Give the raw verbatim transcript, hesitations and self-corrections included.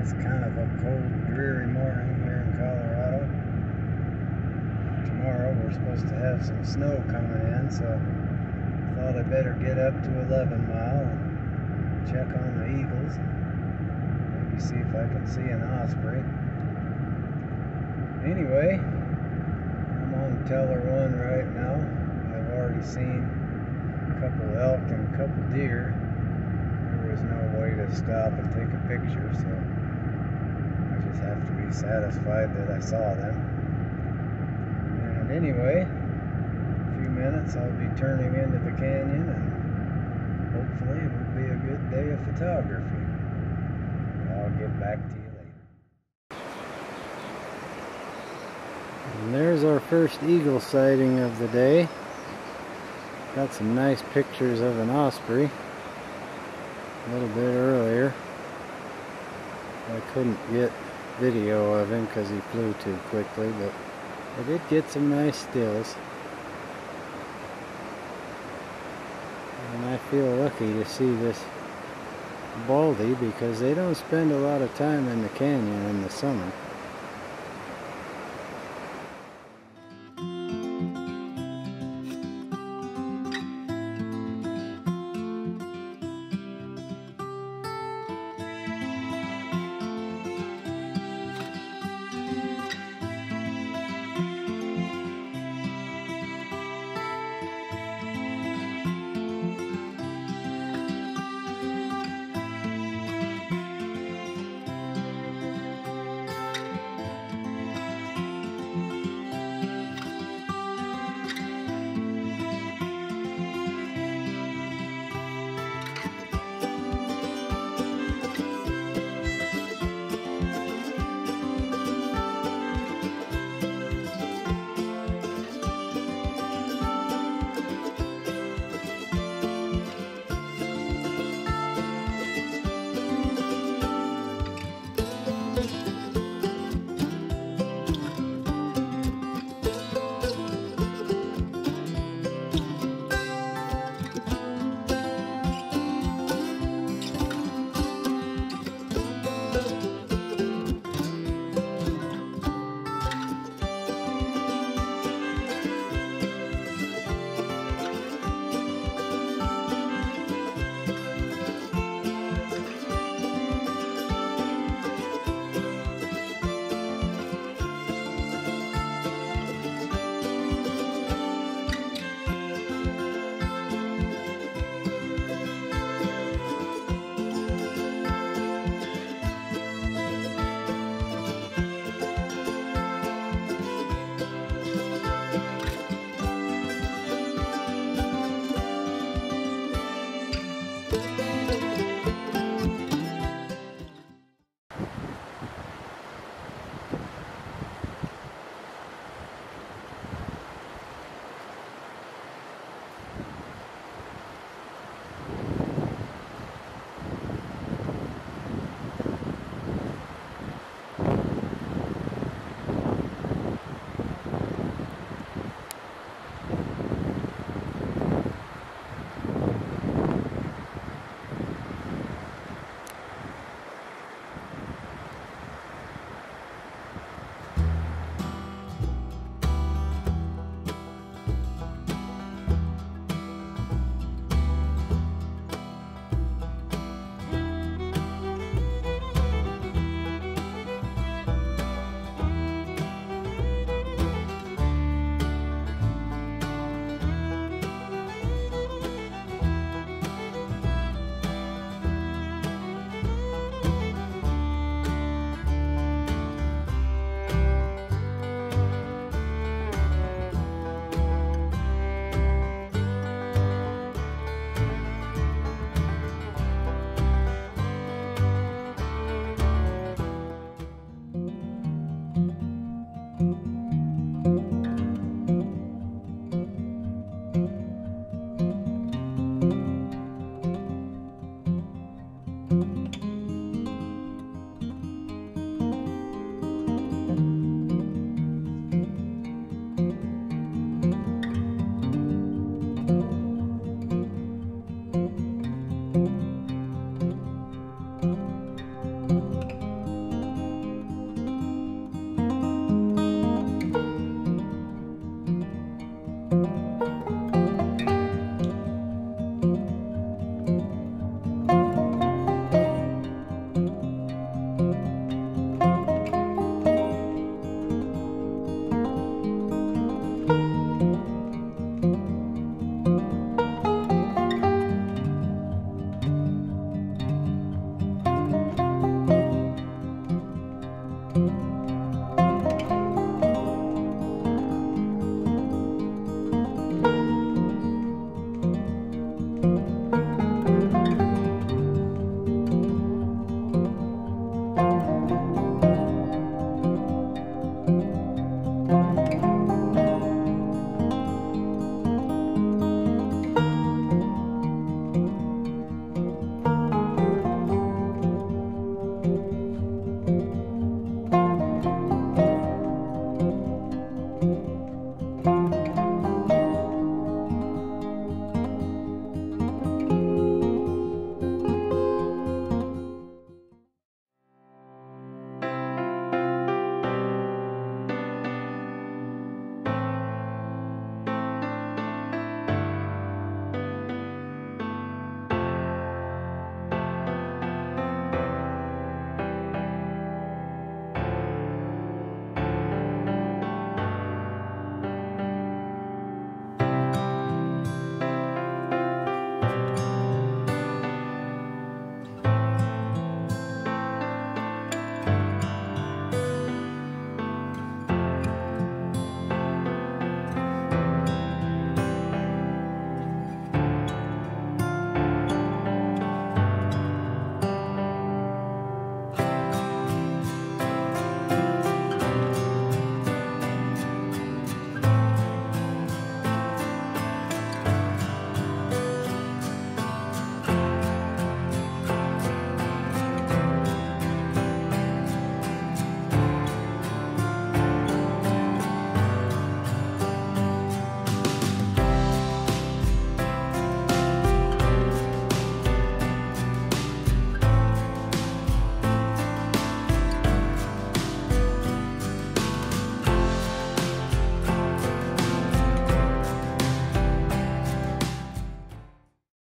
It's kind of a cold, dreary morning here in Colorado. Tomorrow we're supposed to have some snow coming in, so I thought I better get up to eleven mile and check on the eagles. Maybe see if I can see an osprey. Anyway, I'm on Teller one right now. I've already seen a couple elk and a couple deer. There was no way to stop and take a picture, so I just have to be satisfied that I saw them. And anyway, in a few minutes I'll be turning into the canyon, and hopefully it'll be a good day of photography. I'll get back to you later. And there's our first eagle sighting of the day. Got some nice pictures of an osprey a little bit earlier. I couldn't get video of him because he flew too quickly, but I did get some nice stills. And I feel lucky to see this baldy because they don't spend a lot of time in the canyon in the summer.